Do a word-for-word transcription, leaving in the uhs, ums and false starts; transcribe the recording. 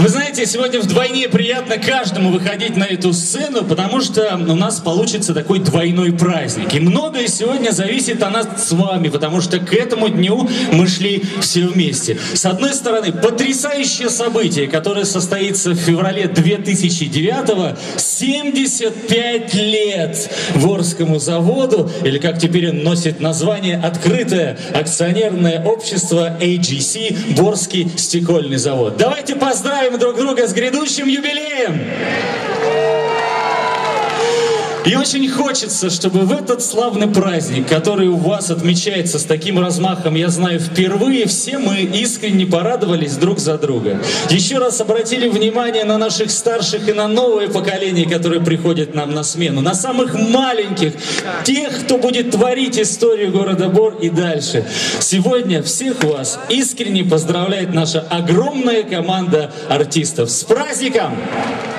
Вы знаете, сегодня вдвойне приятно каждому выходить на эту сцену, потому что у нас получится такой двойной праздник. И многое сегодня зависит от нас с вами, потому что к этому дню мы шли все вместе. С одной стороны, потрясающее событие, которое состоится в феврале две тысячи девятого, семьдесят пять лет Ворскому заводу, или как теперь он носит название, открытое акционерное общество эй джи си Ворский стекольный завод. Давайте поздравим друг друга с грядущим юбилеем! И очень хочется, чтобы в этот славный праздник, который у вас отмечается с таким размахом, я знаю, впервые, все мы искренне порадовались друг за друга. Еще раз обратили внимание на наших старших и на новое поколение, которое приходит нам на смену, на самых маленьких, тех, кто будет творить историю города Бор и дальше. Сегодня всех вас искренне поздравляет наша огромная команда артистов. С праздником!